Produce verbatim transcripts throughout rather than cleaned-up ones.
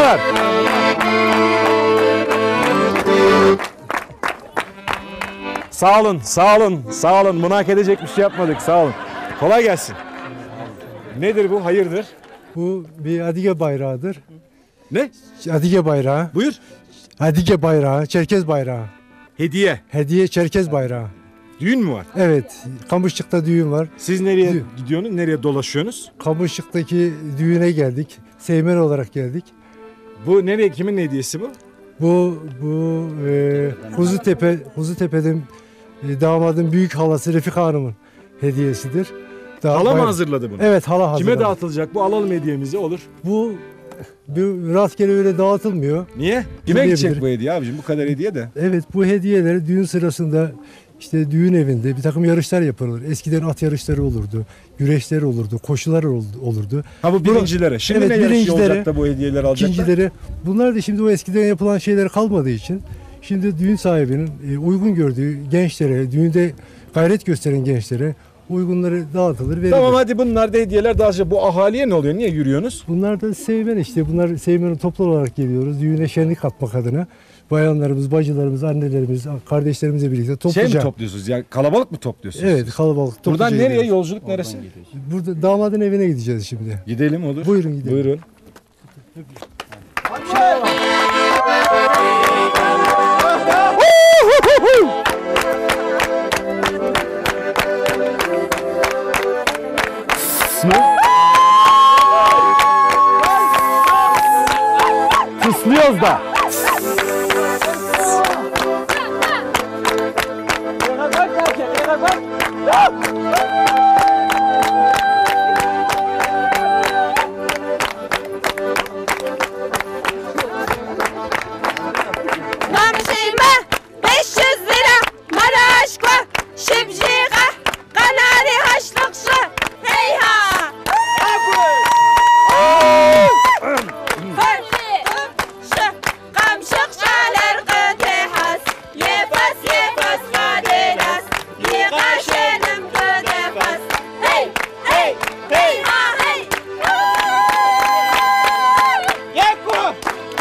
alkışlar. Sağ olun, sağ olun, sağ olun. Bunu hak edecek bir şey yapmadık, sağ olun. Kolay gelsin. Nedir bu, hayırdır? Bu bir Adige bayrağıdır. Ne? Adige bayrağı. Buyur. Adige bayrağı, Çerkez bayrağı. Hediye. Hediye Çerkez bayrağı. Düğün mü var? Evet, Kamışlık'ta düğün var. Siz nereye Düğün. gidiyorsunuz, nereye dolaşıyorsunuz? Kamışlık'taki düğüne geldik. Seymen olarak geldik. Bu nereye, kimin hediyesi bu? Bu bu e, Kuzutepe Kuzutepe'den e, damadın büyük halası Refika Hanım'ın hediyesidir. Daha Hala mı bay- hazırladı bunu? Evet, hala hazırladı. Kime dağıtılacak bu? Alalım hediyemizi, olur. Bu bu rastgele öyle dağıtılmıyor. Niye? Kime Kim gidecek bilir? bu hediye abicim? Bu kadar hediye de. Evet, bu hediyeleri düğün sırasında işte düğün evinde bir takım yarışlar yapılır. Eskiden at yarışları olurdu, güreşler olurdu, koşular oldu- olurdu. Ha bu birincilere. Şimdi Evet, ne yarışı birincilere, olacak da bu hediyeleri alacaklar? İkincileri, bunlar da şimdi o eskiden yapılan şeyler kalmadığı için şimdi düğün sahibinin e, uygun gördüğü gençlere, düğünde gayret gösteren gençlere uygunları dağıtılır, verilir. Tamam hadi bunlar da hediyeler dağıtacak. Bu ahaliye ne oluyor? Niye yürüyorsunuz? Bunlar da Seymen işte. Bunlar Seymen'in toplu olarak geliyoruz. Düğüne şenlik katmak adına. Bayanlarımız, bacılarımız, annelerimiz, kardeşlerimizle birlikte topluca. Şey mi topluyorsunuz? Yani kalabalık mı topluyorsunuz? Evet, kalabalık. Buradan topluca nereye? gidiyoruz. Yolculuk neresi? Burada damadın evine gideceğiz şimdi. Gidelim olur. Buyurun gidelim. Buyurun. Tıslıyoruz da. Namşime beş yüz lira Maraşka Şibciğe Kanari haşlıkşı Heyha Farşı Kamşık şaler gıdehas Yefas yefas gadelas Yıkaşenim gıdefas Hey hey hey ha hey Yeko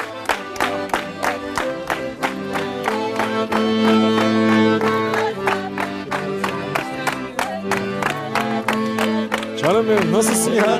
Canım benim nasılsın ya?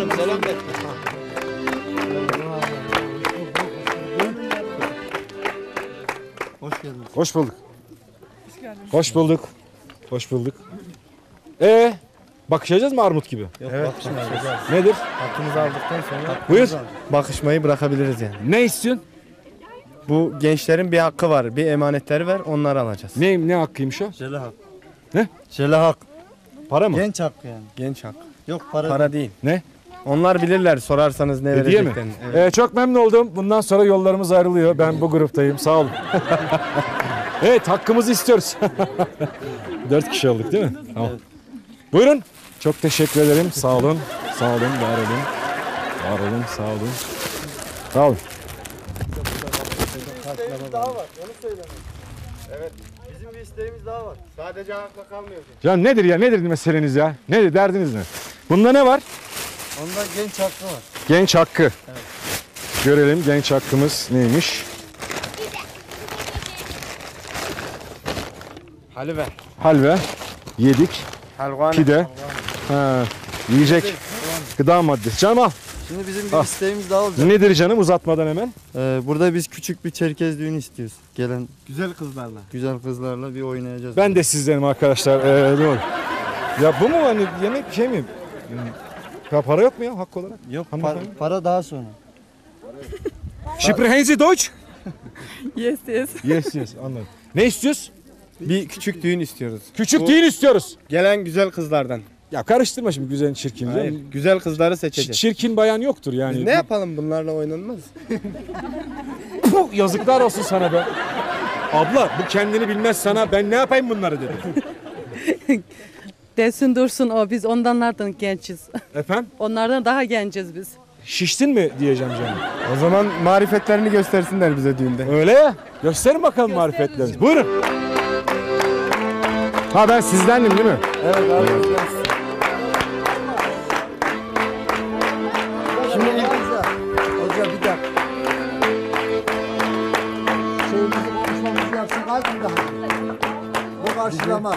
Hoş geldiniz. Hoş bulduk. Hoş bulduk. Hoş bulduk. Ee, bakışacağız mı armut gibi? Evet, bakışmayacağız. Nedir? Hakkımızı aldıktan sonra Buyur. bakışmayı bırakabiliriz yani. Ne istiyorsun? Bu gençlerin bir hakkı var, bir emanetleri var, onları alacağız. Ne ne hakkıymış o? Şöyle hak. Ne? Şöyle hak. Para mı? Genç hakkı yani. Genç hak. Yok para. Para değil. Ne? Onlar bilirler sorarsanız ne Hediye mi? vereceklerini. Evet. Ee, çok memnun oldum. Bundan sonra yollarımız ayrılıyor. Ben bu gruptayım. Sağ olun. Evet, hakkımızı istiyoruz. Dört kişi olduk değil mi? Tamam. Buyurun. Çok teşekkür ederim. Sağ olun. Sağ olun. Var olun. Var olun. Sağ olun. Sağ olun. Bizim bir isteğimiz daha var. Sadece hakla kalmıyor. Ya nedir ya? Nedir meseleniz ya? Nedir? Derdiniz ne? Bunda ne var? Onda genç hakkı var. Genç hakkı. Görelim genç hakkımız neymiş? Halve. Halve yedik. Halvane. Pide. Ha, yiyecek. Gıda maddesi. Canım al. Şimdi bizim bir Ah. isteğimiz daha olacak. Nedir canım uzatmadan hemen? Ee, burada biz küçük bir Çerkez düğünü istiyoruz. Gelen Güzel kızlarla. güzel kızlarla bir oynayacağız. Ben de sizdenim arkadaşlar. Ee, ne olur. Ya bu mu hani yemek şey mi? Ya para yok mu ya hak olarak? Yok para, Hanımefendi. para daha sonra. Sprechen Sie Deutsch? Yes yes Yes yes anladım. Ne istiyoruz? Bir küçük düğün istiyoruz. Küçük Bu- düğün istiyoruz. Gelen güzel kızlardan. Ya karıştırma şimdi güzel çirkin. Hayır, güzel kızları Ç- seçeceğiz. Çirkin bayan yoktur yani. Biz ne yapalım bunlarla oynanmaz. Puh, yazıklar olsun sana be. Abla bu kendini bilmez sana ben ne yapayım bunları dedi. Desin dursun o, biz ondanlardan gençiz. Efendim? Onlardan daha genciz biz. Şiştin mi diyeceğim canım. O zaman marifetlerini göstersinler bize düğünde. Öyle ya. Gösterin bakalım marifetlerinizi. Buyurun. Ha ben sizdendim değil mi? Evet abi. Şimdi ilk hoca bir dakika. Karşılama.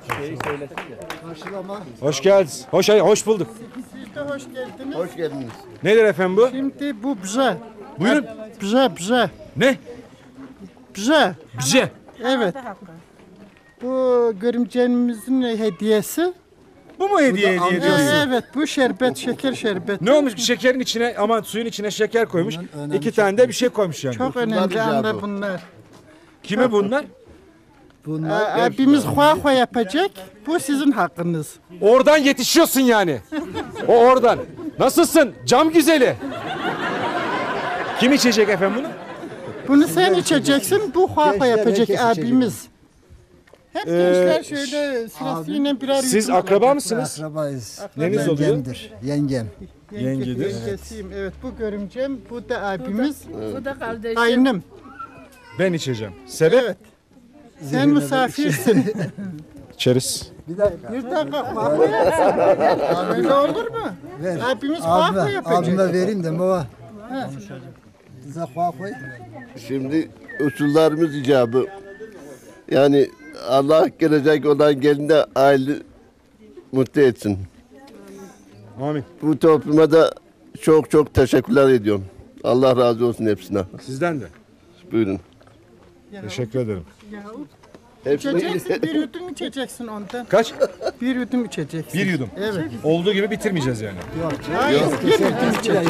Hoş geldiniz. Hoş, hoş bulduk. Hoş geldiniz. Hoş geldiniz. Nedir efendim bu? Şimdi bu bize. Buyurun. Bize bize. Ne? Bize. Bize. Evet. Bu görümcemizin hediyesi. Bu mu hediye hediye Ee, ediyorsun? evet bu şerbet, şeker şerbeti. Ne olmuş? Şekerin içine ama suyun içine şeker koymuş. İki tane de bir şey koymuş yani. Çok önemli anne bunlar. Kime bunlar? Ee, abimiz huahua yapacak. Bu sizin hakkınız. Oradan yetişiyorsun yani. O oradan. Nasılsın? Cam güzeli. Kim içecek efendim bunu? Bunu sen içeceksin. Bu huahua yapacak abimiz. Hep Ee, gençler şöyle sırasıyla birer Siz yudum akraba alacak. mısınız? Akrabayız. Neniz oluyor? Yengemdir. Yengem. Yenge- Yengedir. Yengesiyim. Evet bu görümcem. Bu da abimiz. Bu da kardeşim. Kaynım. Ben içeceğim. Sebep? Evet. Sen misafirsin. İçeriz. Bir dakika. Bir dakika huahua yapsın. Öyle olur mu? Ver. Abimiz huahua Abime, yapacak. abime vereyim de baba. Bize koy. Şimdi usullarımız icabı. Yani Allah gelecek olan gelinde aile mutlu etsin. Amin. Bu topluma da çok çok teşekkürler ediyorum. Allah razı olsun hepsine. Sizden de. Buyurun. Teşekkür ederim. Hepsine İçeceksin, bir yudum içeceksin ondan. Kaç? Bir yudum içeceksin. Bir yudum. Evet. Olduğu gibi bitirmeyeceğiz yani. Hayır, bir yudum içeceksin.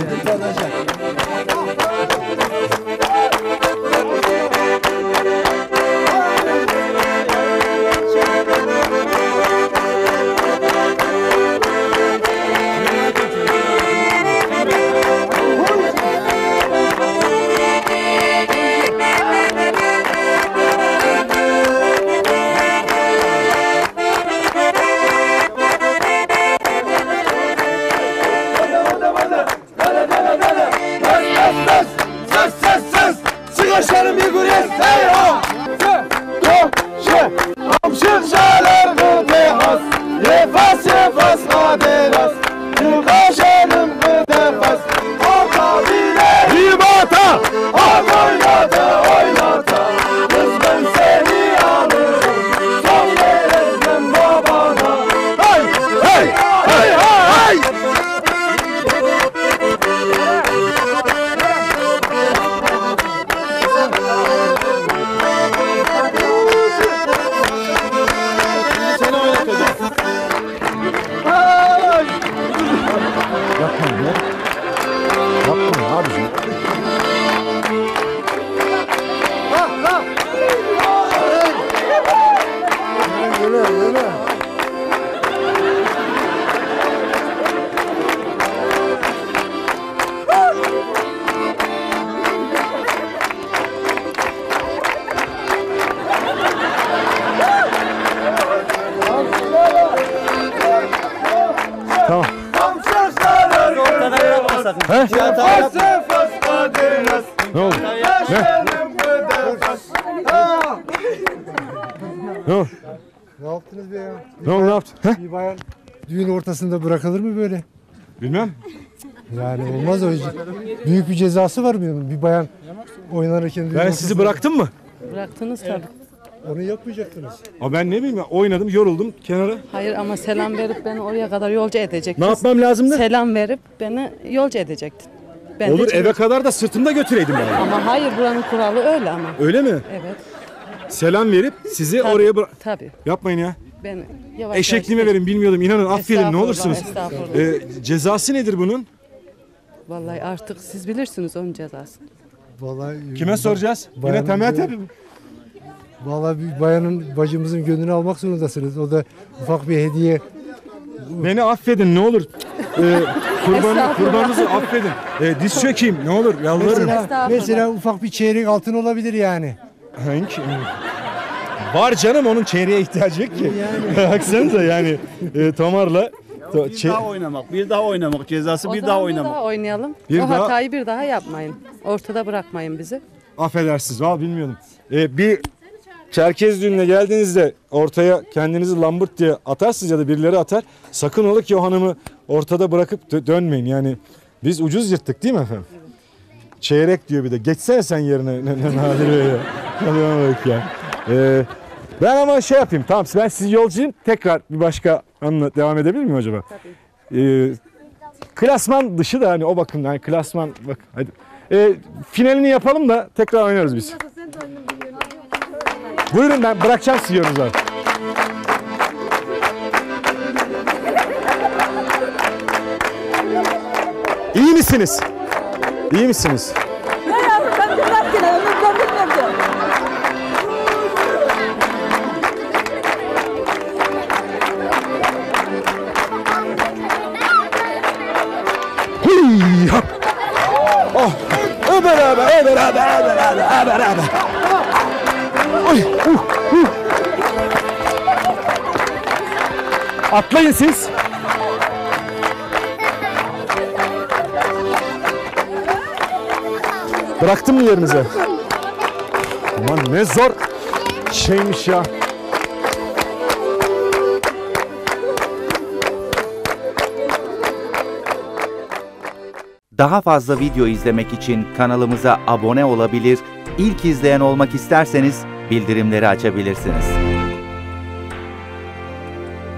Ne oldu? Ne? Ne oldu? Ne yaptınız be ya? Ne oldu? Ne yaptın? Heh? Bir bayan düğün ortasında bırakılır mı böyle? Bilmem. Yani olmaz o. Büyük bir cezası var mı? Bir bayan oynanırken düğün Ben sizi ortasında- bıraktım mı? Bıraktınız tabii. Onu yapmayacaktınız. Aa, ben ne bileyim ya, oynadım, yoruldum kenara. Hayır ama selam verip beni oraya kadar yolcu edecektin. Ne yapmam lazımdı? Selam verip beni yolcu edecektin. Ben de Olur, çıkıp- eve kadar da sırtımda götüreydim ben. Ama hayır, buranın kuralı öyle ama. Öyle mi? Evet. Selam verip sizi Tabii, oraya bırak... Tabii. Yapmayın ya. Ben yavaş Eşekliğime yavaş- verin, bilmiyordum. İnanın, affedin ne Estağfurullah, olursunuz. estağfurullah. Ee, cezası nedir bunun? Vallahi artık siz bilirsiniz onun cezasını. Vallahi Kime soracağız? Yine Bayanın temel diyor. tabii. Vallahi bir bayanın, bacımızın gönlünü almak zorundasınız. O da ufak bir hediye. Beni affedin ne olur. Ee, kurbanı, Estağfurullah. kurbanınızı affedin. Ee, diz çökeyim ne olur, yalvarırım. Mesela, Estağfurullah. mesela ufak bir çeyrek altın olabilir yani. Hangi? Var canım, onun çeyreğe ihtiyacı yok ki. Baksanıza yani e, Tamar'la to, Bir çe- daha oynamak, bir daha oynamak, cezası O bir zaman daha bir oynamak. daha oynayalım. Bir o daha- hatayı bir daha yapmayın. Ortada bırakmayın bizi. affedersiniz. Valla bilmiyordum. Ee, bir Çerkez düğününe geldiğinizde ortaya kendinizi lambırt diye atarsınız ya da birileri atar. Sakın ola ki o hanımı ortada bırakıp dö- dönmeyin. Yani biz ucuz yırttık değil mi efendim? Çeyrek diyor bir de. Geçsene sen yerine. Ne, ne, Nadir Bey ya. Hadi bana bak ya. Ee, Ben ama şey yapayım. Tamam ben sizin yolcuyum. Tekrar bir başka anla devam edebilir miyim acaba? Tabii. Ee, klasman dışı da hani o bakımdan yani klasman bak hadi. Ee, finalini yapalım da tekrar oynarız biz. Buyurun ben bırakacağım sizi yolunuza. İyi misiniz? İyi misiniz? Hıy, hop. Oh, ö beraber, ö beraber, ö beraber, ö beraber. Oy, uh, uh. Atlayın siz. Bıraktın mı yerinize? Aman ne zor şeymiş ya. Daha fazla video izlemek için kanalımıza abone olabilir, ilk izleyen olmak isterseniz bildirimleri açabilirsiniz.